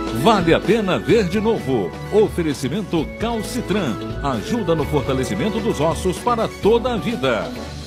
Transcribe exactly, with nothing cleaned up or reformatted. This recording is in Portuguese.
Vale a pena ver de novo. Oferecimento Calcitran. Ajuda no fortalecimento dos ossos para toda a vida.